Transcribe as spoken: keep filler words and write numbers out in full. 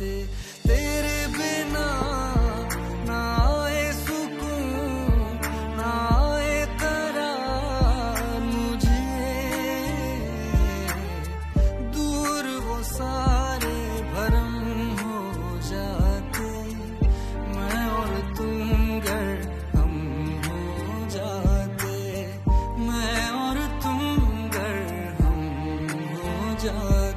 जाते, तेरे बिना ना आए सुकून ना आए करार मुझे, दूर वो सारे भरम हो जाते, मैं और तुम गर हम हो जाते, मैं और तुम गर हम हो जाते।